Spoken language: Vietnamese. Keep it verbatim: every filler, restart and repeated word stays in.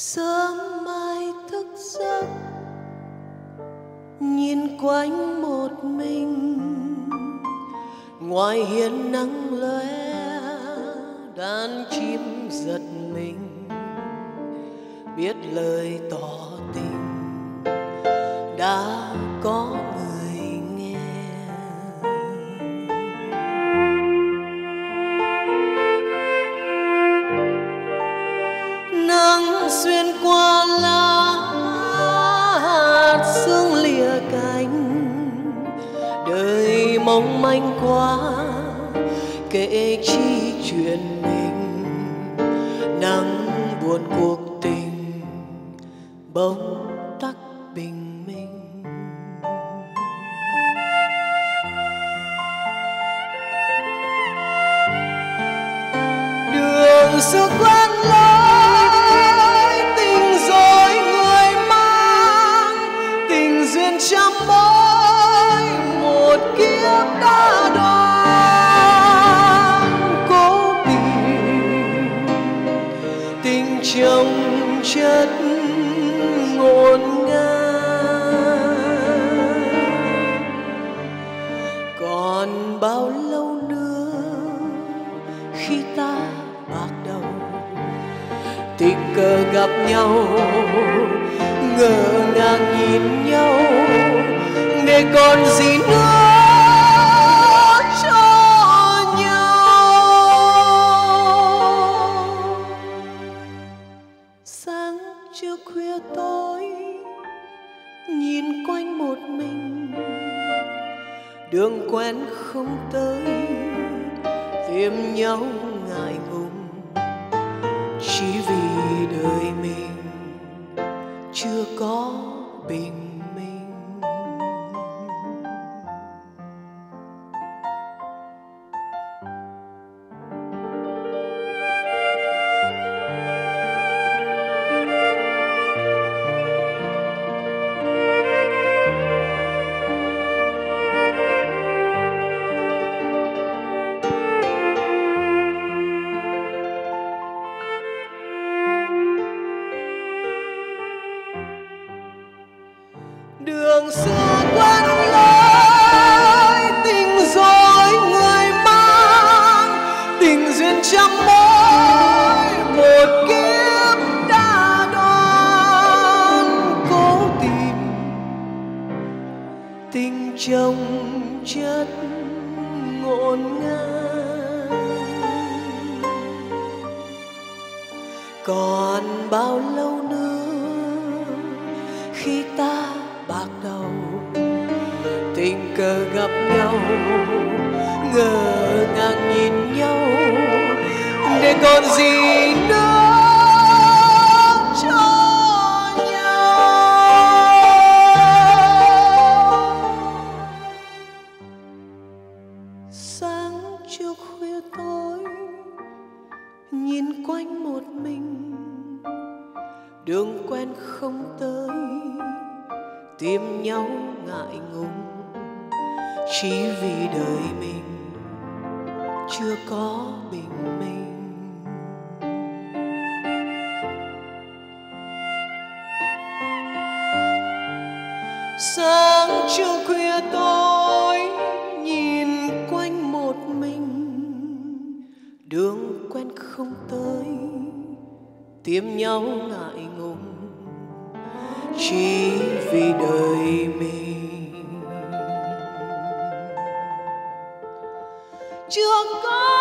Sớm mai thức giấc nhìn quanh một mình, ngoài hiên nắng lóe đàn chim giật mình, biết lời tỏ tình đã có người nghe. Nắng xuyên qua lá hạt sương lìa cánh, đời mong manh quá kể chi chuyện mình. Nắng buồn cuộc tình bỗng tắt bình minh. Đường xưa quen lối, tình rồi người mang, tình duyên trăm mối một kiếp đã đoán. Cố tình tình chồng chất ngổn ngang, còn bao lâu nữa khi ta bạc đầu, tình cờ gặp nhau ngỡ ngàng nhìn nhau, để còn gì nữa cho nhau. Sáng trưa khuya tối nhìn quanh một mình, đường quen không tới tìm nhau ngại ngùng, chỉ vì đời mình chưa có bình minh. Đường xưa quen lối, tình rồi người mang, tình duyên trăm mối một kiếp đã đoán. Cố tìm tình chồng chất ngổn ngang, còn bao lâu nữa khi ta bạc đầu, tình cờ gặp nhau ngỡ ngàng nhìn nhau, để còn gì nữa cho nhau. Sáng trưa khuya tối nhìn quanh một mình, đường quen không tới tìm nhau ngại ngùng, chỉ vì đời mình chưa có bình minh. Sáng trưa khuya tối nhìn quanh một mình, đường quen không tới tìm nhau ngại ngùng, chỉ vì đời mình chưa có